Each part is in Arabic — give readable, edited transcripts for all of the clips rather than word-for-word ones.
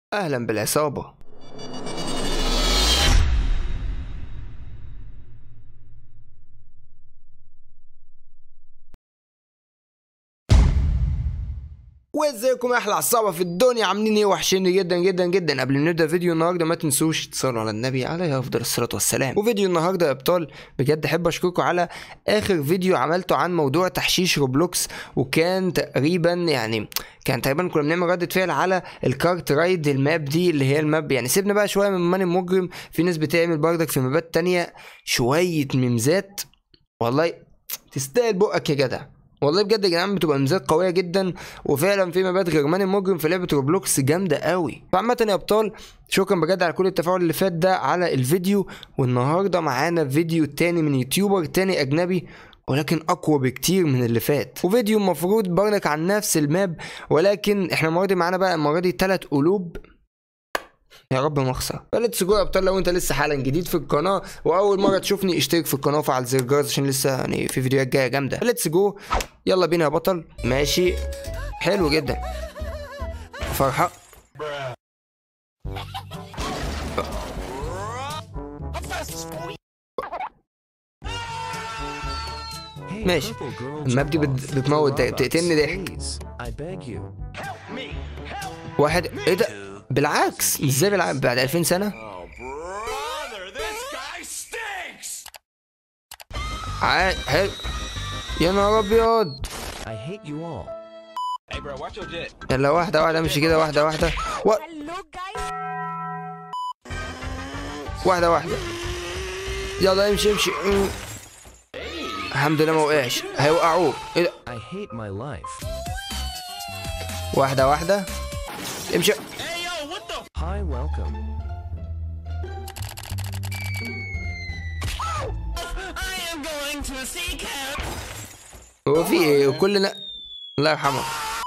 أهلا بالعصابة. وازيكم يا احلى عصابه في الدنيا، عاملين ايه؟ وحشيني جدا جدا جدا. قبل ما نبدا فيديو النهارده ما تنسوش تصلوا على النبي عليه افضل الصلاه والسلام. وفيديو النهارده يا ابطال بجد احب اشكركم على اخر فيديو عملته عن موضوع تحشيش روبلوكس، وكان تقريبا كنا بنعمل ردة فعل على الكارت رايد الماب دي اللي هي الماب. يعني سيبنا بقى شويه من ماني مجرم، في ناس بتعمل بردك في مابات تانية شويه ميمزات والله تستاهل بقك يا جدع. والله بجد يا جدعان بتبقى ميزات قويه جدا، وفعلا في مبات غير ماني مجرم في لعبه روبلوكس جامده قوي. فعامه يا ابطال شكرا بجد على كل التفاعل اللي فات ده على الفيديو. والنهارده معانا فيديو تاني من يوتيوبر تاني اجنبي، ولكن اقوى بكتير من اللي فات، وفيديو المفروض برضك عن نفس الماب، ولكن احنا المره دي معانا بقى المره دي 3 قلوب. يا رب ما اخسر. فليتس جو يا ابطال. لو انت لسه حالا جديد في القناه واول مره تشوفني اشترك في القناه وفعل زر الجرس عشان لسه يعني في فيديوهات جايه جامده. فليتس جو، يلا بينا يا بطل. ماشي حلو جدا. فرحه ماشي. الماب دي بتموت تقتلني ضحك. واحد ايه ده؟ بالعكس، ازاي بالعكس بعد 2000 سنه؟ حلو يا نهار ابيض. يلا واحدة واحدة امشي كده، واحدة واحدة واحدة واحدة. يلا امشي امشي. الحمد لله ما وقعش، هيوقعوه. ايه ده؟ واحدة واحدة امشي. هو في ايه؟ وكلنا الله يرحمه.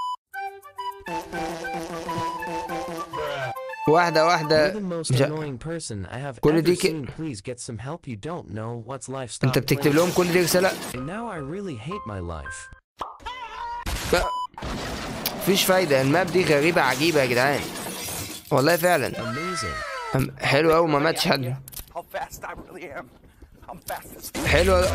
واحدة واحدة. كل دي انت بتكتب لهم كل دي رسالة؟ مفيش فايدة. الماب دي غريبة عجيبة يا جدعان والله فعلا. حلو اوي، ما ماتش حد. حلو.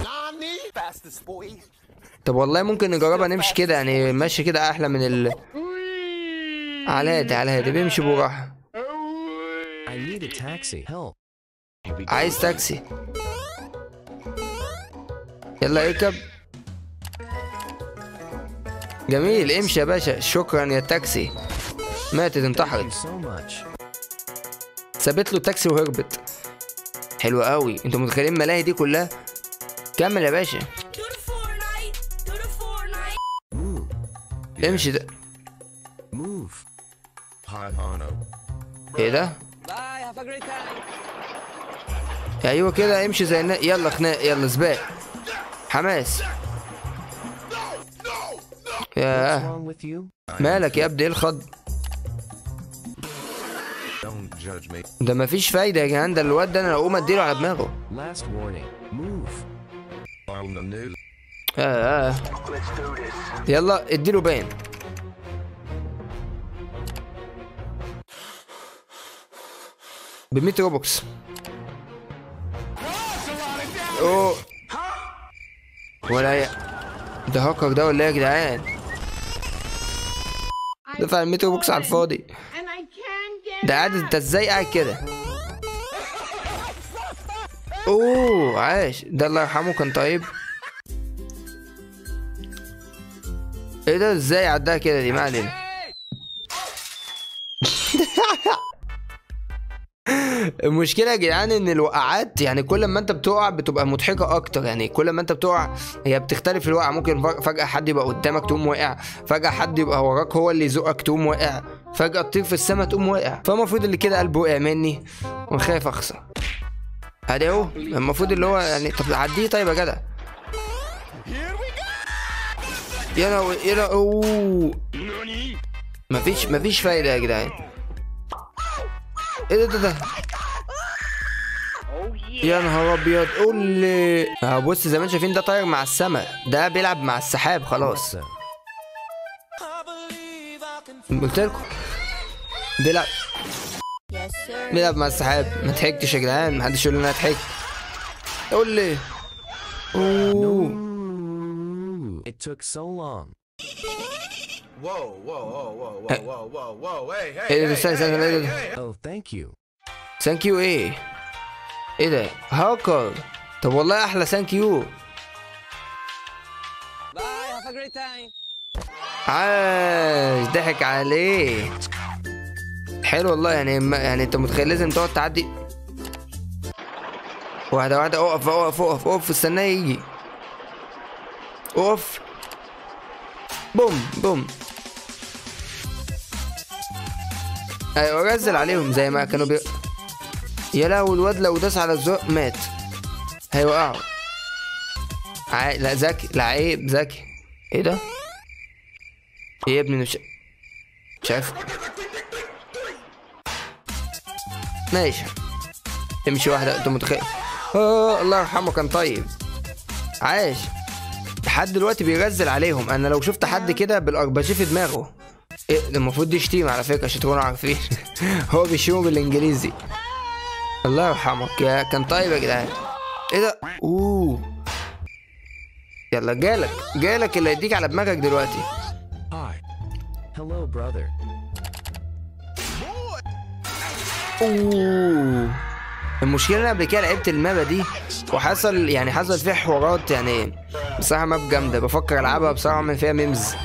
طب والله ممكن نجربها نمشي كده، يعني ماشي كده احلى من على هادي بيمشي براحة. عايز تاكسي؟ يلا اركب. جميل، امشي يا باشا. شكرا يا تاكسي. ماتت، انتحرت. سابت له التاكسي وهربت. حلو قوي. انتوا متخيلين الملاهي دي كلها؟ كمل يا باشا. امشي ده. ايه ده؟ ايوه كده امشي زي الناس. يلا خناق، يلا سباق، حماس. ياه مالك يا ابني؟ ايه الخض ده؟ مفيش فايدة يا جدعان. ده الواد ده انا لو اقوم اديله على دماغه. يلا اديله باين. ب100 روبوكس. اوه ولا ده هاكر ده ولا ايه يا جدعان؟ دفع 100 روبوكس على الفاضي. ده قاعد، انت ازاي قاعد كده؟ اوه عاش، ده الله يرحمه كان طيب. ايه ده؟ ازاي عدها كده دي؟ ما علينا. المشكله يا جدعان ان الوقعات يعني كل ما انت بتقع بتبقى مضحكه اكتر. يعني كل ما انت بتقع هي بتختلف الوقعه. ممكن فجاه حد يبقى قدامك تقوم واقع، فجاه حد يبقى وراك هو اللي يزقك تقوم واقع، فجاه تطير في السما تقوم واقع. فالمفروض اللي كده قلبه وقع مني وخايف اخسر. ادي اهو المفروض اللي هو يعني. طب عديه طيب يا جدع. يلا اوه مفيش فايده يا جدعان. ايه ده؟ يا نهار ابيض. قول لي بص زي ما انتم شايفين ده طاير مع السما، ده بيلعب مع السحاب خلاص. قلت لكم بيلعب. بيلعب مع السحاب. ما ضحكتش يا جدعان، محدش يقول لي انا ضحكت. قول لي. اوه It took so long. ايه ده؟ استنى. Oh, thank you. ثانك يو ايه ده؟ هاكر. طب والله احلى ثانك يو. عاش، ضحك عليه. حلو والله. يعني انت متخيل لازم تقعد تعدي واحدة واحدة. اقف استناه يجي. اقف. بوم. ايوه غزل عليهم زي ما كانوا يا لهوي، الواد لو داس على الزق مات. هيوقعوا. لا ذكي، لا عيب ذكي. ايه ده؟ ايه يا ابني؟ مش عارف. ماشي امشي واحدة. انت متخيل؟ الله يرحمه كان طيب. عاش. لحد دلوقتي بيغزل عليهم. انا لو شفت حد كده بالارباشيه في دماغه. ايه ده؟ المفروض دي شتيمة على فكرة عشان تكونوا عارفين. هو بيشتموا بالانجليزي. الله يرحمك يا كان طيب يا جدعان. ايه ده؟ يلا جالك اللي هيديك على دماغك دلوقتي. Hello, brother. المشكلة انا قبل كده لعبت المابا دي وحصل فيها حوارات. يعني بصراحة ماب جامدة، بفكر العبها بصراحة، من فيها ميمز.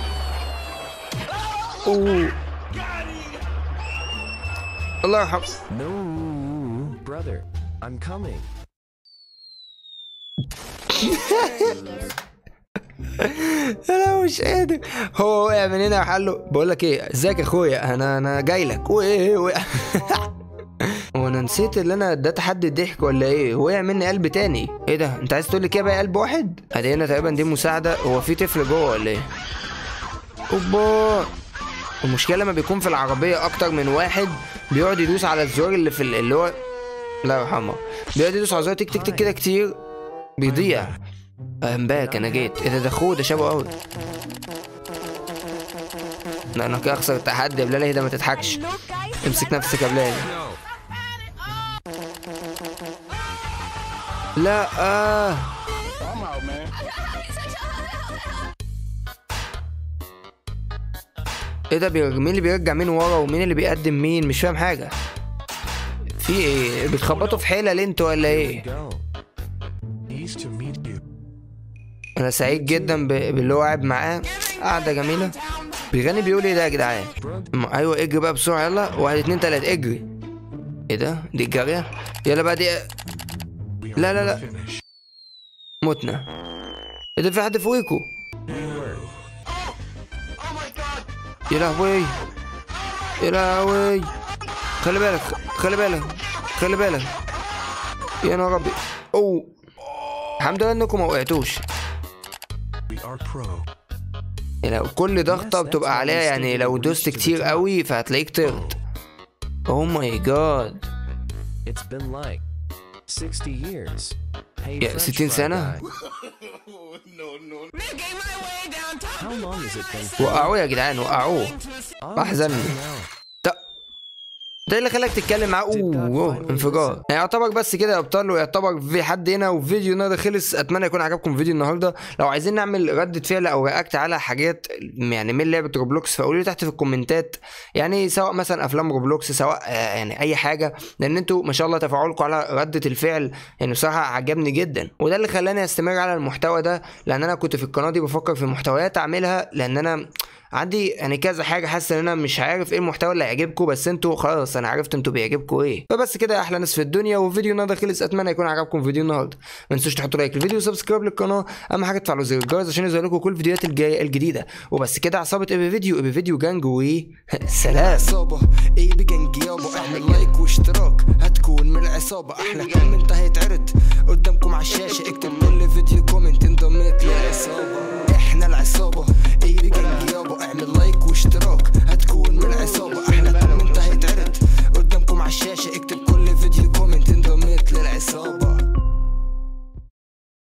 الله يرحمه. No, brother. I'm coming. انا مش قادر. هو وقع من هنا وحله. بقول لك ايه، ازيك يا اخويا؟ انا جاي لك. وقع. وانا نسيت اللي انا اديت حد الضحك ولا ايه؟ وقع مني قلب تاني. ايه ده؟ انت عايز تقول لي كده بقى قلب واحد؟ ادي هنا تقريبا دي مساعده. هو في طفل جوه ولا ايه؟ اوبا. المشكله لما بيكون في العربيه اكتر من واحد بيقعد يدوس على الزرار اللي هو لا يرحمه، بيقعد يدوس على الزرار تك تك تك كده كتير بيضيع. باك انا جيت. ايه ده؟ اخوه ده شبه قوي. لا انا كده اخسر التحدي. يا بلالي ده ما تضحكش. امسك نفسك يا بلالي. لا ايه ده؟ مين اللي بيرجع مين ورا ومين اللي بيقدم مين؟ مش فاهم حاجه. في ايه؟ بتخبطوا في حيله ليه انتوا ولا ايه؟ انا سعيد جدا باللي هو قاعد معاه. قعده جميله. بيغني بيقول ايه ده يا جدعان؟ ايوه اجري بقى بسرعه. يلا 1 2 3 اجري. ايه ده؟ دي الجاريه. يلا بقى دي. لا متنا. ايه ده؟ في حد فوقيكوا. يا لهوي يا لهوي. خلي بالك. يا نهار ابيض. الحمد لله انكم ما وقعتوش. لو كل ضغطه بتبقى عليها، يعني لو دوست كتير قوي فهتلاقيك طرت. اوه ماي جاد. يا 60 سنة. وقعوه يا جدعان، وقعوه. احزنني. ده اللي خلاك تتكلم معاه. انفجار. يعتبر بس كده يا ابطال، ويعتبر في حد هنا وفيديو النهارده خلص. اتمنى يكون عجبكم فيديو النهارده. لو عايزين نعمل ردة فعل او رياكت على حاجات يعني من لعبه روبلوكس فقولوا لي تحت في الكومنتات. يعني سواء مثلا افلام روبلوكس، سواء يعني اي حاجه، لان انتوا ما شاء الله تفاعلكم على ردة الفعل يعني بصراحه عجبني جدا. وده اللي خلاني استمر على المحتوى ده، لان انا كنت في القناه دي بفكر في محتويات اعملها، لان انا عندي يعني كذا حاجه حاسس ان انا مش عارف ايه المحتوى اللي هيعجبكم، بس انتوا خلاص انا عرفت انتوا بيعجبكم ايه. فبس كده يا احلى ناس في الدنيا، وفيديو النهارده خلص. اتمنى يكون عجبكم فيديو النهارده. ما تنسوش تحطوا لايك للفيديو وسبسكرايب للقناه. اهم حاجه تفعلوا زر الجرس عشان يظهر لكم كل الفيديوهات الجايه الجديده. وبس كده. عصابه ابي فيديو جانج سلام. عصابه ابي جانج يابا. اعمل لايك واشتراك هتكون من العصابه. احلى كومنت هيتعرض قدامكم على الشاشه. اكتب كل فيديو كومنت انضميت للعصابه.